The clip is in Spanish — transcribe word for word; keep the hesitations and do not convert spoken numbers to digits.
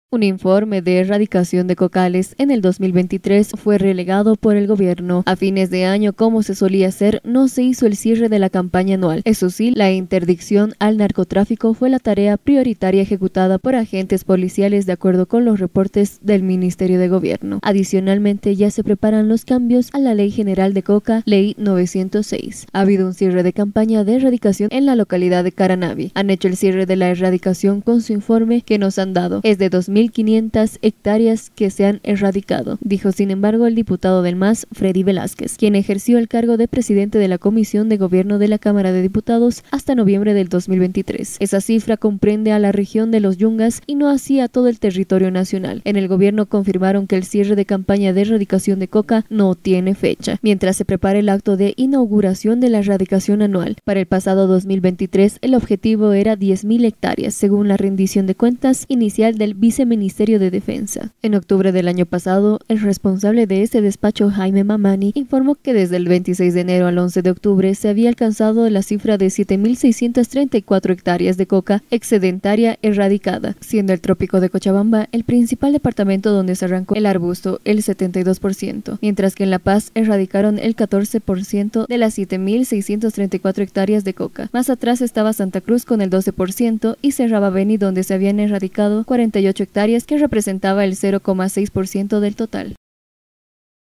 Un informe de erradicación de cocales en el dos mil veintitrés fue relegado por el gobierno. A fines de año, como se solía hacer, no se hizo el cierre de la campaña anual. Eso sí, la interdicción al narcotráfico fue la tarea prioritaria ejecutada por agentes policiales de acuerdo con los reportes del Ministerio de Gobierno. Adicionalmente, ya se preparan los cambios a la Ley General de Coca, Ley novecientos seis. Ha habido un cierre de campaña de erradicación en la localidad de Caranavi. Han hecho el cierre de la erradicación con su informe que nos han dado. Es de dos mil quinientas hectáreas que se han erradicado, dijo sin embargo el diputado del M A S, Freddy Velázquez, quien ejerció el cargo de presidente de la Comisión de Gobierno de la Cámara de Diputados hasta noviembre del dos mil veintitrés. Esa cifra comprende a la región de los Yungas y no así a todo el territorio nacional. En el gobierno confirmaron que el cierre de campaña de erradicación de coca no tiene fecha, mientras se prepara el acto de inauguración de la erradicación anual. Para el pasado dos mil veintitrés, el objetivo era diez mil hectáreas, según la rendición de cuentas inicial del viceministerio Ministerio de Defensa. En octubre del año pasado, el responsable de este despacho, Jaime Mamani, informó que desde el veintiséis de enero al once de octubre se había alcanzado la cifra de siete mil seiscientas treinta y cuatro hectáreas de coca excedentaria erradicada, siendo el trópico de Cochabamba el principal departamento donde se arrancó el arbusto, el setenta y dos por ciento, mientras que en La Paz erradicaron el catorce por ciento de las siete mil seiscientas treinta y cuatro hectáreas de coca. Más atrás estaba Santa Cruz con el doce por ciento y cerraba Beni, donde se habían erradicado cuarenta y ocho hectáreas, que representaba el cero coma seis por ciento del total.